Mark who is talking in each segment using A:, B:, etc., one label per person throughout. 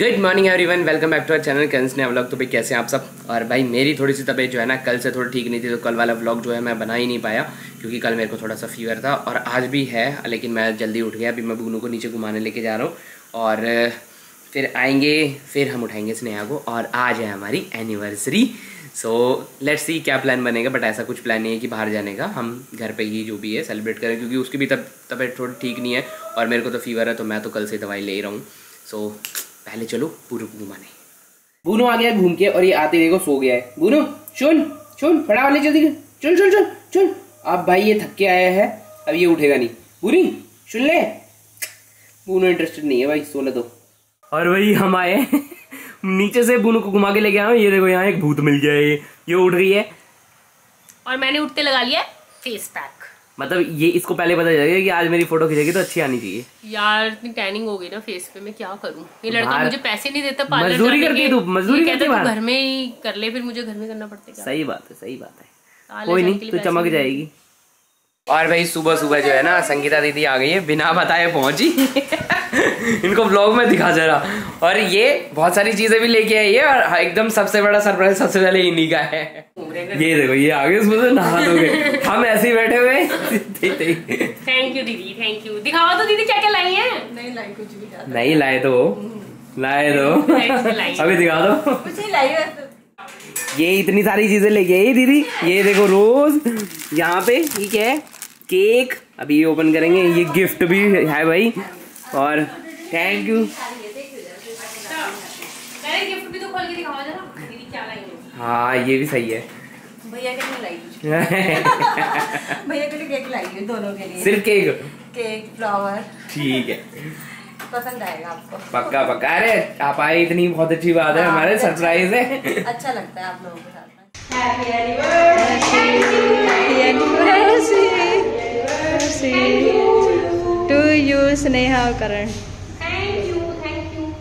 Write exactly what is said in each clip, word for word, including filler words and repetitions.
A: Good morning everyone, welcome back to our channel कंस ने vlog. तो भाई कैसे हैं आप सब। और भाई मेरी थोड़ी सी तबीयत जो है ना कल से थोड़ी ठीक नहीं थी, तो कल वाला व्लॉग जो है मैं बना ही नहीं पाया क्योंकि कल मेरे को थोड़ा सा फीवर था और आज भी है, लेकिन मैं जल्दी उठ गया। अभी मैं बूनू को नीचे घुमाने लेके जा रहा हूँ और फिर आएंगे, फिर हम उठाएंगे स्नेहा को। और आज है हमारी एनिवर्सरी, सो लेट्स सी क्या प्लान बनेगा। बट ऐसा कुछ प्लान नहीं है कि बाहर जाने का, हम घर पे ही जो भी है सेलिब्रेट करें क्योंकि उसकी भी तब तबीयत थोड़ी ठीक नहीं है और मेरे को तो फीवर है, तो मैं तो कल से दवाई ले रहा हूँ। सो पहले चलो पूरू को घुमाने। बूनू आ गया घूम के और ये आते देखो सो गया है। बूनू सुन सुन फटा वाले जल्दी चल चल चल चल। अब भाई ये थक के आया है, अब ये उठेगा नहीं। पूरी सुन ले, बूनू इंटरेस्टेड नहीं है भाई, सोने दो। और वही हम आए नीचे से बूनू को घुमा के लेके आया। ये देखो यहाँ एक भूत मिल गया है, ये उठ रही है
B: और मैंने उठते लगा लिया फेस पैक।
A: मतलब ये इसको पहले पता चलेगा कि आज मेरी फोटो खींचेगी तो अच्छी आनी चाहिए।
B: यार इतनी टैनिंग हो गई ना फेस पे, मैं क्या करूं। ये लड़का मुझे पैसे नहीं देता पार्लर
A: मजदूरी करती है तू, मजदूरी करती है,
B: घर में ही कर ले, फिर मुझे घर में करना पड़ता है।
A: सही बात है, सही बात है, कोई नहीं, तू चमक जाएगी। और भाई सुबह सुबह जो है ना संगीता दीदी आ गई है, बिना बताए पहुंची इनको ब्लॉग में दिखा जरा। और ये बहुत सारी चीजें भी लेके आई है और एकदम सबसे बड़ा सरप्राइज सबसे पहले इन्हीं का है। ये देखो ये आ गए, उसमें से नहा दोगे, हम ऐसे ही बैठे हुए।
B: थैंक यू दीदी, थैंक यू। दिखाओ तो दीदी क्या क्या लाई है। नहीं लाई कुछ भी,
A: नहीं लाए तो लाए दो अभी दिखा दो।
B: कुछ नहीं लाई है।
A: ये इतनी सारी चीजें लेके आई दीदी। ये देखो रोज, यहाँ पे ये क्या है, केक, अभी ये ओपन करेंगे। ये गिफ्ट भी है भाई, और थैंक यू।
B: गिफ्ट भी तो खोल के दिखाओ जरा दीदी क्या लाई है।
A: हाँ ये भी सही है।
B: भैया के लिए लाई भैया के लिए केक लाई है, दोनों के लिए।
A: सिर्फ केक
B: केक फ्लावर,
A: ठीक है,
B: पसंद आएगा आपको पक्का
A: पक्का। अरे आप आए इतनी बहुत अच्छी बात है, हमारे सरप्राइज है,
B: अच्छा लगता है आप लोगों के साथ।
C: Happy anniversary to you Sneha Karan.
B: Thank you thank you.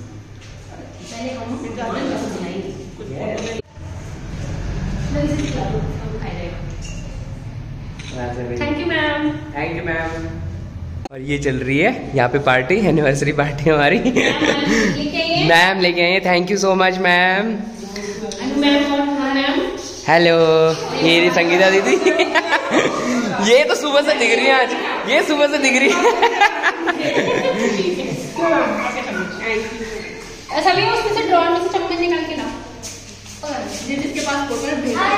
B: Thank you ma'am,
A: thank you ma'am. और ये चल रही है यहाँ पे पार्टी, एनिवर्सरी पार्टी हमारी। मैम लेके आए, thank you so much ma'am. Hello, ये रही संगीता दीदी। ये तो सुबह से दिख रही है आज, ये सुबह से दिख रही है।
B: ऐसा भी उसमें से ड्रॉर में से चम्मच निकाल के ला, जिसके पास फोटो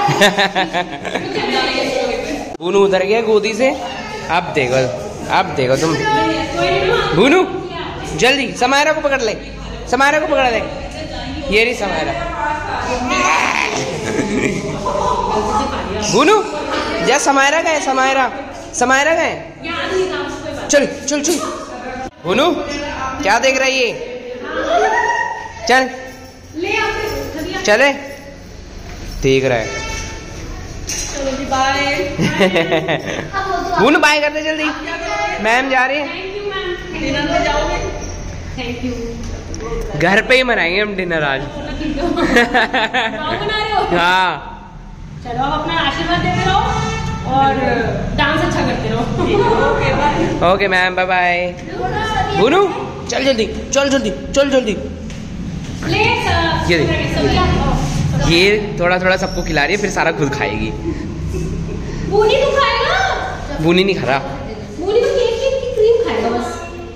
B: है।
A: बूनू उधर गया गोदी से, अब देखो अब देखो तुम। बूनू जल्दी समायरा को पकड़ ले, समायरा को पकड़ ले। ये रही समायरा। बूनू जा, समायरा गए, समायरा समायरा गए। चल चल चल बूनू, क्या देख रही है, चल चले, देख रहा है। बूनू बाय कर दे जल्दी, मैम जा रही है।
B: Thank you.
A: घर पे ही मनाएंगे हम डिनर आज। हाँ
B: चलो आप अपना आशीर्वाद देते रहो और डांस अच्छा करते रहो।
A: Okay ma'am, bye bye. Bunu चल जल्दी, चल जल्दी, चल जल्दी। ये ये थोड़ा थोड़ा सबको खिला रही है, फिर सारा खुद खाएगी।
B: बूनी तो खाएगा,
A: बूनी नहीं खा रहा,
B: बूनी तो केक की क्रीम खाएगा बस।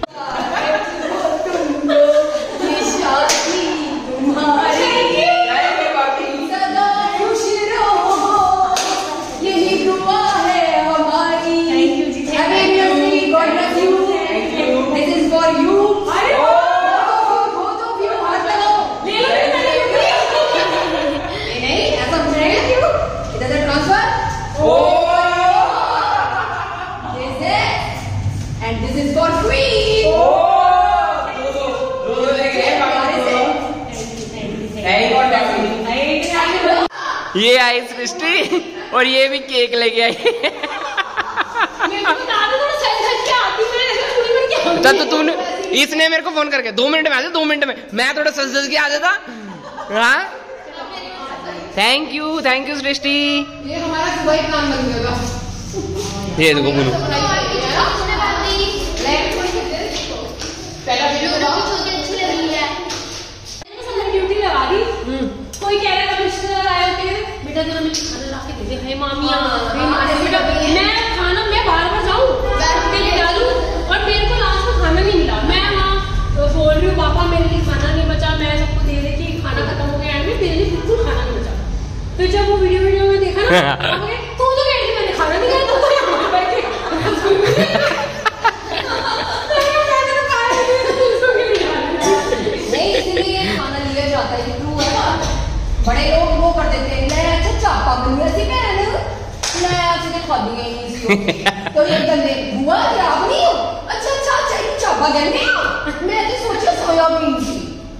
A: ये आई सृष्टि और ये भी केक लेके आई। तो, तो तूने इसने मेरे को फोन करके दो मिनट में आ जा, दो मिनट में मैं थोड़ा सज सज के आ जाता। हाँ thank you, thank you Srishti.
B: ये हमारा सुबह ही काम बन गया।
A: ये देखो बोलो
B: पहला वीडियो मेरी मामियाँ, मैं खाना मैं बाहर पर जाऊँ पहले डालूँ और मेरे को लास्ट में खाना नहीं मिला। मैं वहाँ बोल रही हूँ पापा मेरे लिए खाना नहीं बचा, मैं सबको दे दे कि खाना खत्म हो गया है, मेरे लिए बिल्कुल खाना नहीं बचा। फिर जब वो वीडियो वीडियो में देखा ना तो तो कहती मैंने खाना नहीं खाया, तो तो यहाँ पे बैठ के
D: नहीं, इसलिए खाना लिया जाता है, ट्रू है ना। बड़े लोग वो कर देते हैं, मैं अच्छा चापा बन गया सी भैन, मैं आपसे खादी गई नहीं सी तो ये गंदे बुआ क्या आप नहीं हो, अच्छा अच्छा अच्छा ये चापा कहते हो, मैं तो सोचा सोयाबीन सी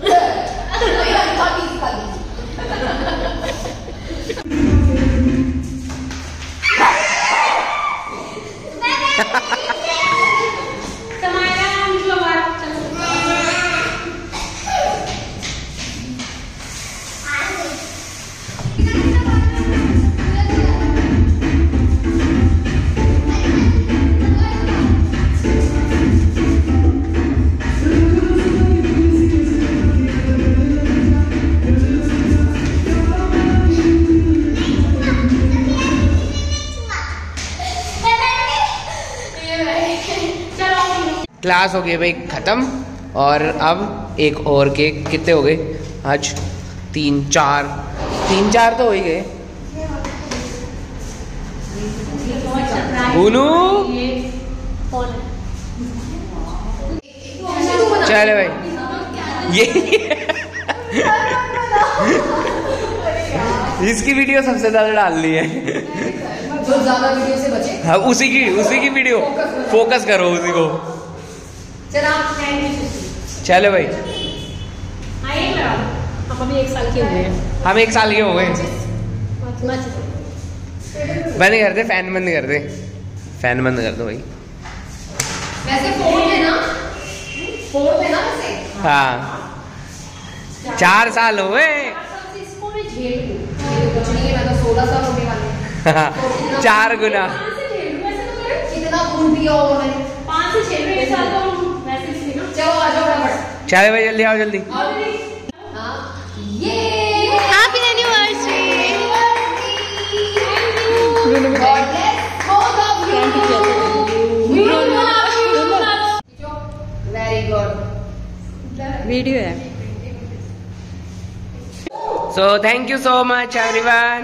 D: खादी खादी।
A: क्लास हो गई भाई ख़त्म और अब एक और केक। कितने हो गए आज? तीन चार तीन चार तो हो ही गए। बुनू चले भाई ये इसकी वीडियो सबसे ज्यादा डालनी है,
D: जो ज्यादा वीडियो से बचे।
A: हाँ उसी की उसी की वीडियो फोकस करो उसी को। चलो भाई
B: हम अभी एक साल के हो गए,
A: हम एक साल के हो गए। बंद कर दे फैन, बंद कर दे फैन, बंद कर दो भाई।
D: वैसे फोन में ना फोन में ना वैसे
A: हाँ चार साल हो गए।
D: इसको मैं झेल लूं, कुछ नहीं है, मैं तो सोलह साल होने वाले हैं।
A: चार गुना
D: कितना खून पिया होगा मैंने,
B: पाँच से छह में एक साल तो वैसे ही ना।
D: चलो आ जाओ फटाफट।
A: चले भाई जल्दी आओ जल्दी।
D: हाँ ये
C: happy anniversary.
D: God bless both of you. Very good.
C: Video है।
A: So thank you so much everyone.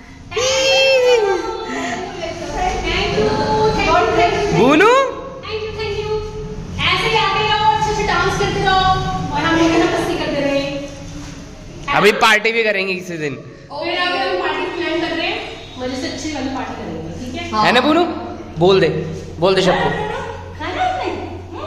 A: Bunu
B: thank you thank you. ऐसे ही आते रहो, अच्छे से डांस करते रहो और हम लोग ना मस्ती करते रहे।
A: अभी पार्टी भी करेंगे किसी दिन,
B: फिर अभी हम पार्टी प्लान कर रहे हैं, मजे से अच्छी वाली पार्टी करेंगे, ठीक है?
A: है ना बुनू? बोल दे बोल दे सबको।
B: खाना है नहीं?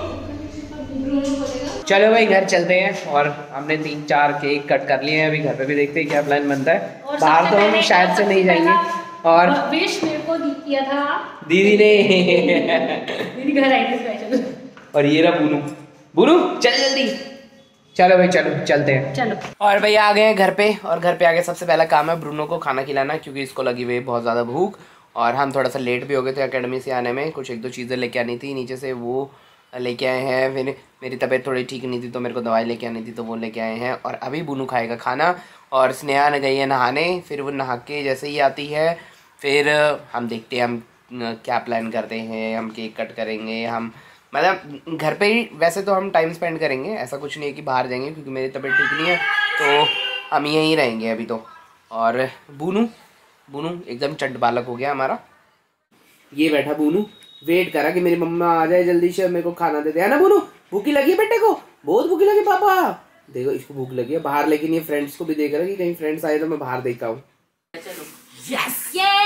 A: चलो भाई घर चलते हैं और हमने तीन चार केक कट कर लिए हैं। अभी घर पे भी देखते हैं क्या प्लान बनता है।
B: और
A: बाहर
B: सबसे
A: तो हम
B: पहले
A: शायद से नहीं जाएंगे। और
B: विश मेरे को दी किया था
A: दीदी ने
B: दीदी घर आई थी स्पेशल।
A: और ये रहा बुनू। बुनू चल जल्दी। चलो भाई चलो चलते हैं।
B: चलो
A: और भाई आ गए हैं घर पे, और घर पे आके सबसे पहला काम है ब्रूनो को खाना खिलाना, क्योंकि इसको लगी हुई है बहुत ज़्यादा भूख। और हम थोड़ा सा लेट भी हो गए थे एकेडमी से आने में, कुछ एक दो चीज़ें लेके आनी थी नीचे से, वो लेके आए हैं। फिर मेरी तबीयत थोड़ी ठीक नहीं थी तो मेरे को दवाई लेके आनी थी तो वो लेके आए हैं। और अभी बुनू खाएगा खाना, और स्नेहा ने गई है नहाने। फिर वो नहा के जैसे ही आती है फिर हम देखते हैं हम क्या प्लान करते हैं। हम केक कट करेंगे, हम मतलब घर पे ही वैसे तो हम टाइम स्पेंड करेंगे, ऐसा कुछ नहीं है कि बाहर जाएंगे, क्योंकि मेरी तबीयत ठीक नहीं है तो हम यहीं रहेंगे अभी तो। और बुनू बुनू एकदम चट बालक हो गया हमारा, ये बैठा बुनू वेट करा कि मेरी मम्मा आ जाए जल्दी से मेरे को खाना दे दे। है ना बुनू? भूखी लगी है बेटे को, बहुत भूखी लगी पापा। देखो इसको भूख लगी है बाहर, लेकिन ये फ्रेंड्स को भी देख रहा है कि कहीं फ्रेंड्स आए तो मैं बाहर देखा हूँ।
B: Yes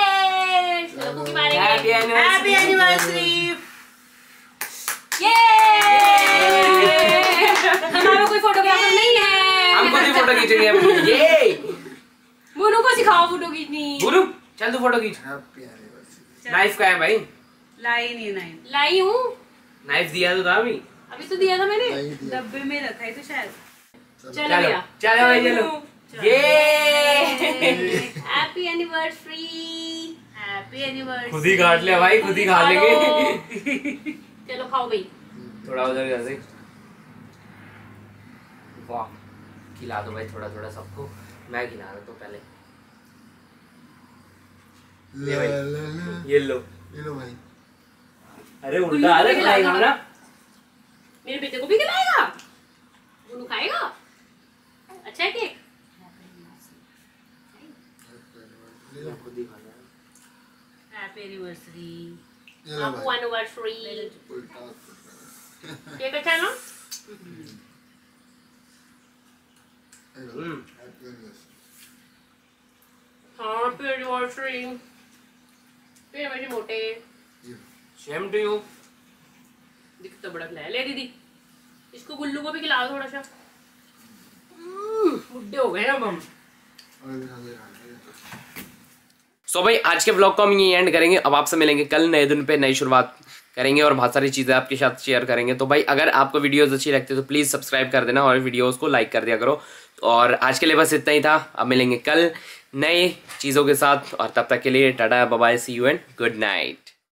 B: happy anniversary. ये हमारा कोई फोटोग्राफर नहीं है,
A: हम खुद ही फोटो खींचेंगे। ये
B: बुनू को सिखाओ फोटो खींचनी।
A: बुनू चल तू फोटो खींच। नाइफ कहाँ है भाई?
B: लाई नहीं नाइफ लाई हूँ।
A: नाइफ दिया तो था अभी
B: अभी तो दिया था मैंने, डब्बे में रखा है तो शायद। चलो भैया
A: चलो भाई चलो। ये
B: हैप्पी एनिवर्सरी। Happy anniversary.
A: खुद ही काट लिया भाई, खुद ही खा लेंगे।
B: चलो खाओ भाई।
A: थोड़ा उधर जैसे वाह खिला दो भाई थोड़ा थोड़ा सबको। मैं खिला रहा तो पहले ले भाई, ये लो
E: ये लो भाई।
A: अरे उल्टा आ रहा है ना।
B: मेरे बेटे को भी खिलाएगा, गुल्लू खाएगा। अच्छा है केक। हैप्पी एनिवर्सरी,
E: ये लो
B: आपको
E: भाई।
B: एनिवर्सरी।
E: उल्टा
B: केक अच्छा है ना?
A: Hmm
B: happy anniversary. फिर मेरे मोटे
A: सेम टू यू।
B: दिख तो बड़ा खिलाया। ले दीदी, इसको गुल्लू को भी खिलाओ थोड़ा सा। बुड्ढे हो गए ना हम।
A: सो so भाई आज के ब्लॉग को हम ये एंड करेंगे। अब आपसे मिलेंगे कल नए दिन पे, नई शुरुआत करेंगे और बहुत सारी चीज़ें आपके साथ शेयर करेंगे। तो भाई अगर आपको वीडियोस अच्छी लगती है तो प्लीज़ सब्सक्राइब कर देना और वीडियोस को लाइक कर दिया करो। और आज के लिए बस इतना ही था। अब मिलेंगे कल नए चीज़ों के साथ और तब तक के लिए tata bye bye, see you and good night.